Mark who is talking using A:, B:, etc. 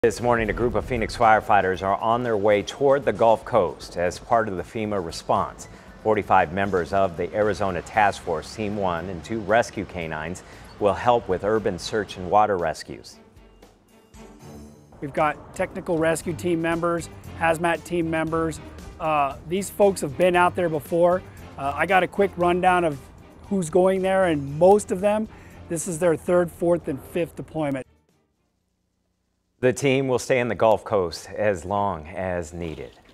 A: This morning, a group of Phoenix firefighters are on their way toward the Gulf Coast as part of the FEMA response. 45 members of the Arizona Task Force Team 1 and 2 rescue canines will help with urban search and water rescues.
B: We've got technical rescue team members, hazmat team members. These folks have been out there before. I got a quick rundown of who's going there, and most of them, this is their 3rd, 4th, and 5th deployment.
A: The team will stay in the Gulf Coast as long as needed.